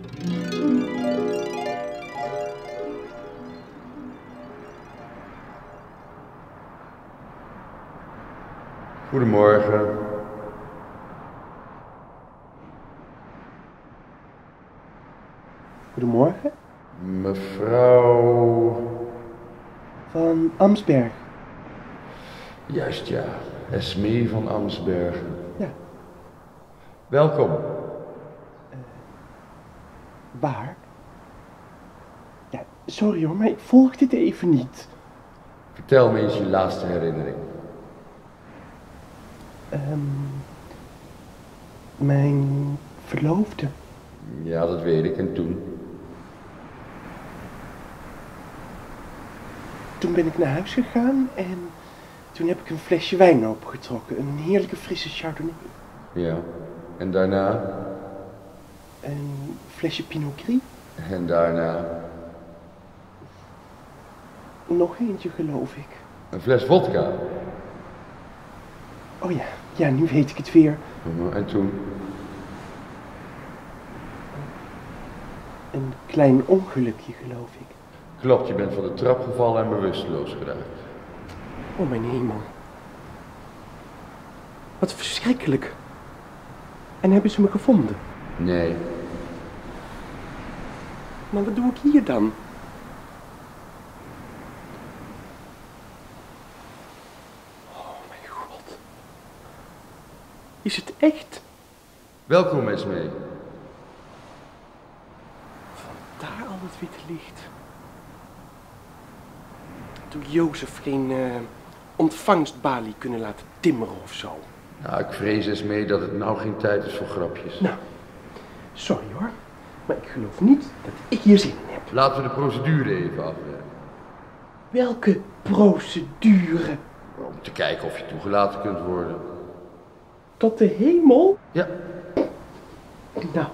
Goedemorgen. Goedemorgen. Mevrouw... Van Amsberg. Juist ja, Esmee van Amsbergen. Ja. Welkom. Waar? Ja, sorry hoor, maar ik volg dit even niet. Vertel me eens je laatste herinnering. Mijn verloofde. Ja, dat weet ik. En toen? Toen ben ik naar huis gegaan en toen heb ik een flesje wijn opengetrokken. Een heerlijke frisse Chardonnay. Ja. En daarna? Een flesje Pinot Gris. En daarna? Nog eentje, geloof ik. Een fles vodka. Oh ja, ja, nu weet ik het weer. En toen? Een klein ongelukje, geloof ik. Klopt, je bent van de trap gevallen en bewusteloos geraakt. Oh mijn hemel. Wat verschrikkelijk. En hebben ze me gevonden? Nee. Maar wat doe ik hier dan? Oh mijn god. Is het echt? Welkom Esmee. Daar al het witte licht. Doe Jozef geen ontvangstbalie kunnen laten timmeren of zo? Nou, ik vrees Esmee dat het nou geen tijd is voor grapjes. Nou, sorry hoor. Maar ik geloof niet dat ik hier zin in heb. Laten we de procedure even afwerken. Welke procedure? Om te kijken of je toegelaten kunt worden. Tot de hemel? Ja. Nou,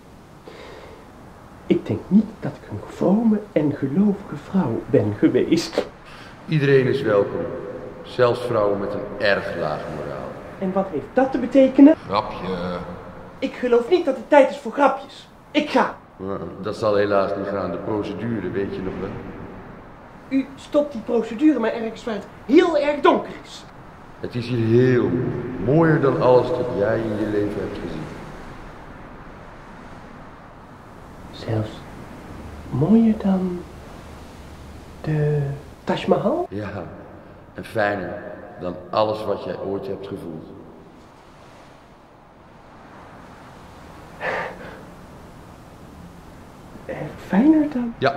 ik denk niet dat ik een vrome en gelovige vrouw ben geweest. Iedereen is welkom. Zelfs vrouwen met een erg laag moraal. En wat heeft dat te betekenen? Grapje. Ik geloof niet dat het tijd is voor grapjes. Ik ga. Dat zal helaas niet gaan. De procedure, weet je nog wel? U stopt die procedure maar ergens waar het heel erg donker is. Het is hier heel mooi. Mooier dan alles dat jij in je leven hebt gezien. Zelfs mooier dan de Taj Mahal? Ja, en fijner dan alles wat jij ooit hebt gevoeld. Fijner dan? Ja,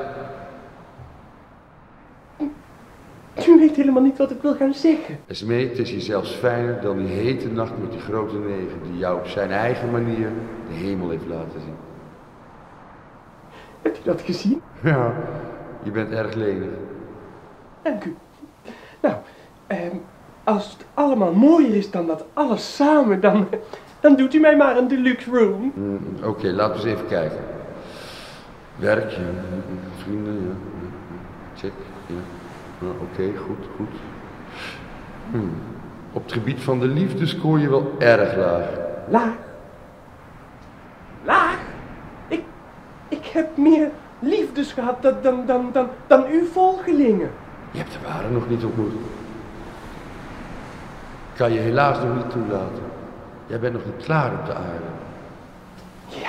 U weet helemaal niet wat ik wil gaan zeggen. Esmee, het is hier zelfs fijner dan die hete nacht met die grote negen die jou op zijn eigen manier de hemel heeft laten zien. Hebt u dat gezien? Ja, je bent erg lenig. Dank u. Nou, als het allemaal mooier is dan dat alles samen, dan doet u mij maar een deluxe room. Oké, laten we eens even kijken. Werk, ja. Vrienden, ja. Check, ja. Oké, goed. Op het gebied van de liefde scoor je wel erg laag. Laag? Laag? Ik heb meer liefdes gehad dan uw volgelingen. Je hebt de ware nog niet ontmoet. Kan je helaas nog niet toelaten. Jij bent nog niet klaar op de aarde. Ja.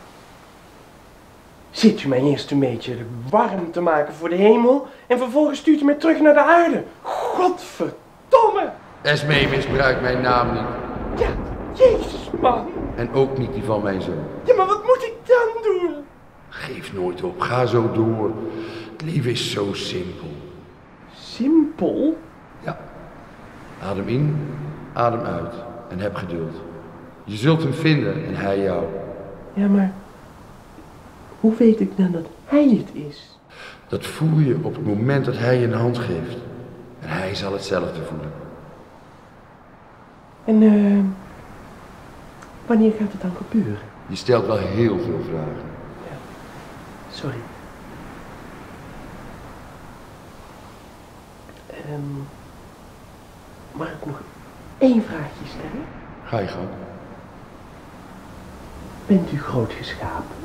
Zit u mij eerst een beetje warm te maken voor de hemel en vervolgens stuurt u mij terug naar de aarde. Godverdomme! Esmee, misbruik mijn naam niet. Ja, jezus man. En ook niet die van mijn zoon. Ja, maar wat moet ik dan doen? Geef nooit op, ga zo door. Het leven is zo simpel. Simpel? Ja. Adem in, adem uit en heb geduld. Je zult hem vinden en hij jou. Ja, maar hoe weet ik dan dat hij het is? Dat voel je op het moment dat hij je een hand geeft. En hij zal hetzelfde voelen. En wanneer gaat het dan gebeuren? Je stelt wel heel veel vragen. Ja, sorry. Mag ik nog één vraagje stellen? Ga je gang. Bent u groot geschapen?